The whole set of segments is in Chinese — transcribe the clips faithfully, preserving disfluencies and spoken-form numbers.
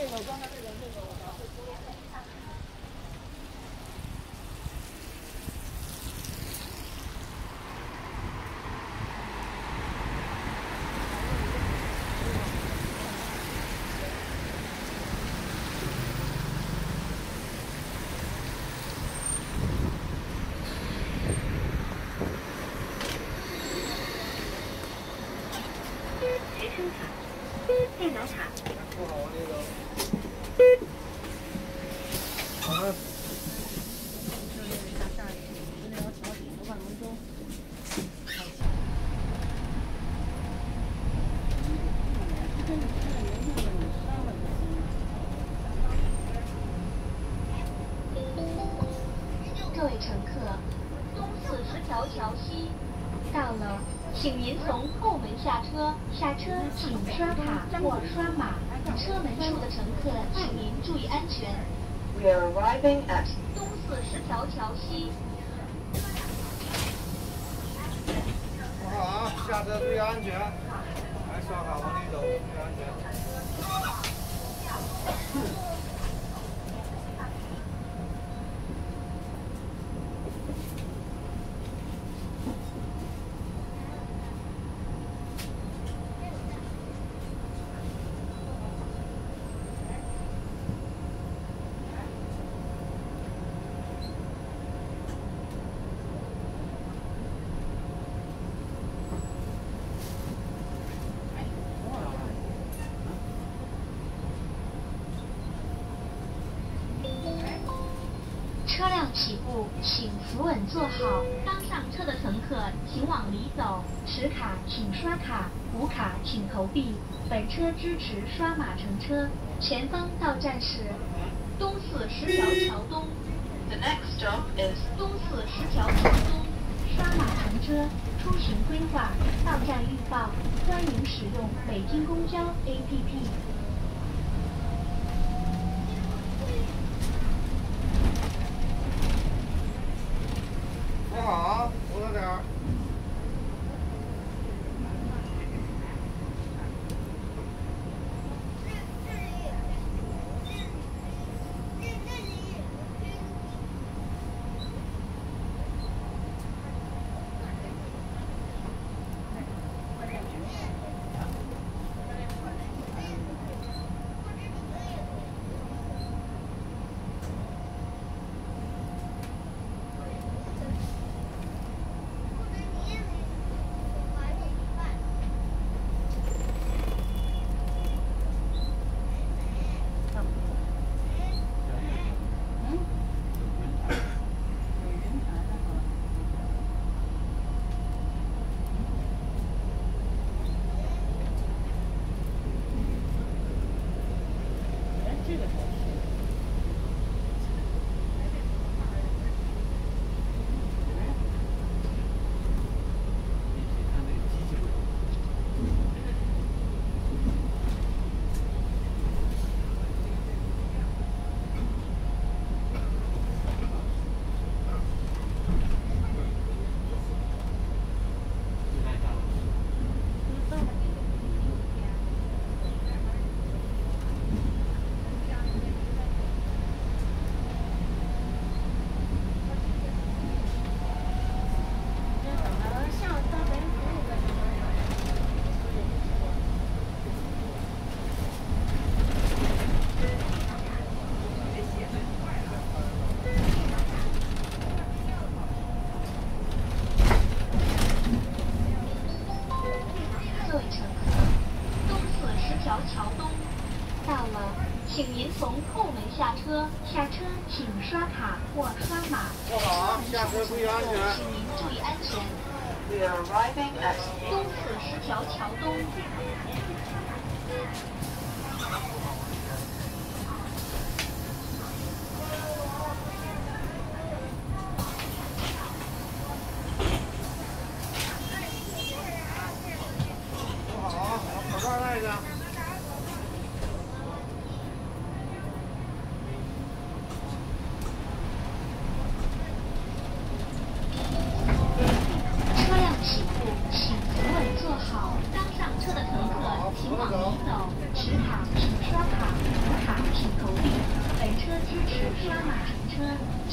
电脑卡。不好那个。好了。 各位乘客，东四十条桥西到了。 请您从后门下车，下车请刷卡或刷码。车门处的乘客，请您注意安全。We are arriving at 东四十条桥西。 不好啊，下车注意安全，来刷卡往里走，注意安全。 车辆起步，请扶稳坐好。刚上车的乘客，请往里走。持卡请刷卡，无卡请投币。本车支持刷码乘车。前方到站是东四十条桥东。The next stop is 东四十条桥东。刷码乘车，出行规划，到站预报。欢迎使用北京公交 A P P。 不好，扶着点儿。 请您从后门下车，下车请刷卡或刷码。 坐好啊，下车注意安全。 请您注意安全。We are arriving at 东四十条桥东。 坐好啊，把口罩戴上。 请扶稳坐好。刚上车的乘客，请往里走。持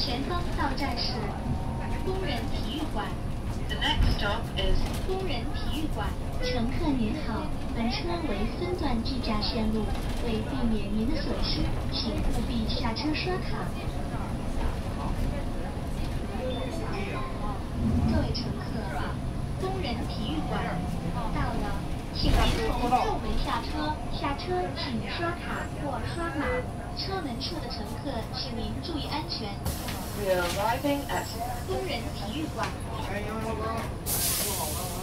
前方到站是工人体育馆。 The next stop is 工人体育馆。乘客您好，本车为分段计价线路，为避免您的损失，请务必下车刷卡。各位乘客，工人体育馆到了，请您从后门下车，下车请刷卡或刷码。车门处的乘客，请您注意安全。 we are arriving at 工人体育馆。 哎，杨老哥，做好了。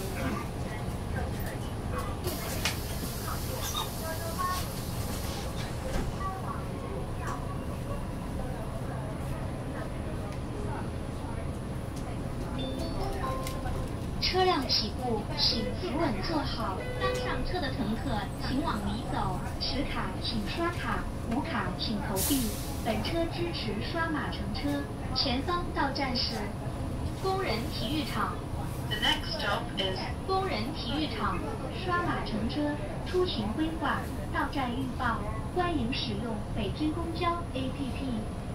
车辆起步，请扶稳坐好。刚上车的乘客，请往里走。持卡请刷卡，无卡请投币。本车支持刷码乘车。前方到站是工人体育场。 The next stop is 工人体育场。刷码乘车，出行规划，到站预报。欢迎使用北京公交 A P P。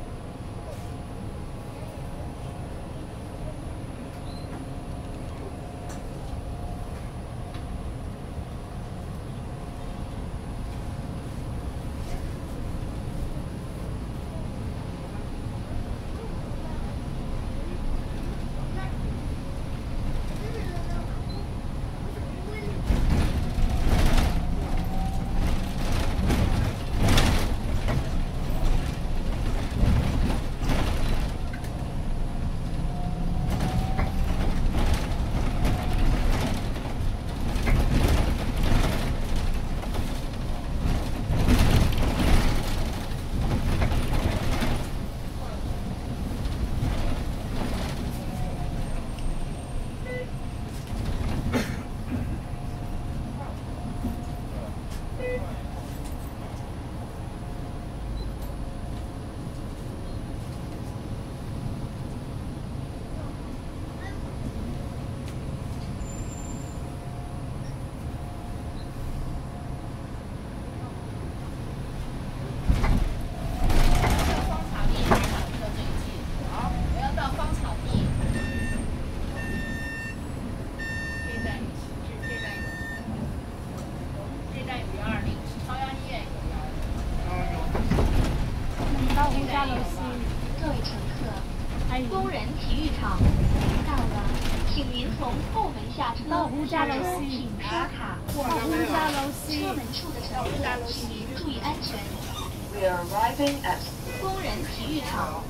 各位乘客，工人体育场到了，请您从后门下车，下车请刷卡或刷码。车门处的乘客，请您注意安全。 we are arriving at 工人体育场。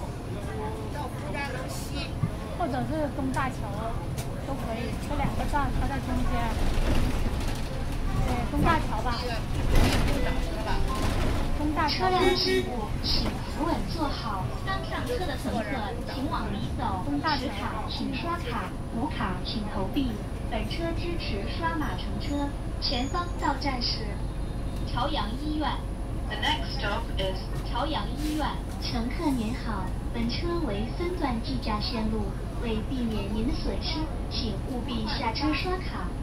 或者是东大桥都可以，这两个站它在中间。对，东大桥吧。东大桥。 车辆起步，请扶稳坐好。刚上车的乘客，请往里走。持卡请刷卡，无卡请投币。本车支持刷码乘车。前方到站是朝阳医院。 The next stop is 朝阳医院。乘客您好，本车为分段计价线路，为避免您的损失，请务必下车刷卡。